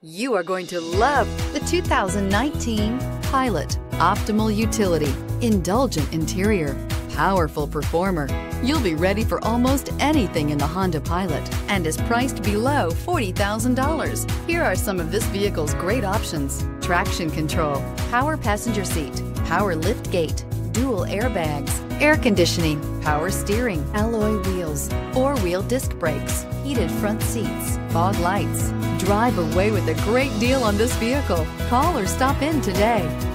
You are going to love the 2019 Pilot. Optimal utility, indulgent interior, powerful performer. You'll be ready for almost anything in the Honda Pilot and is priced below $40,000. Here are some of this vehicle's great options: traction control, power passenger seat, power lift gate, dual airbags, air conditioning, power steering, alloy wheels, four-wheel disc brakes, heated front seats, fog lights. Drive away with a great deal on this vehicle. Call or stop in today.